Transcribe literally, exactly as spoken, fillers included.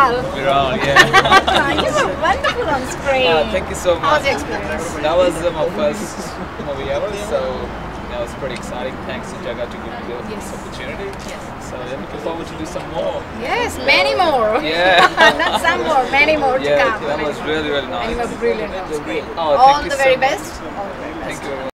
Viral. Viral, yeah. You were wonderful on screen. Uh, thank you so much. How was your experience? That was uh, my first movie ever, so that was pretty exciting. Thanks to Jaga to give me this Yes. opportunity. Yes. So I'm looking forward to do some more. Yes, many more. Yeah. Not some more, many more to Yeah, come. that was really, really nice. And you were brilliant on screen. Oh, All thank you the so very much. best. All the very best. Thank you very much.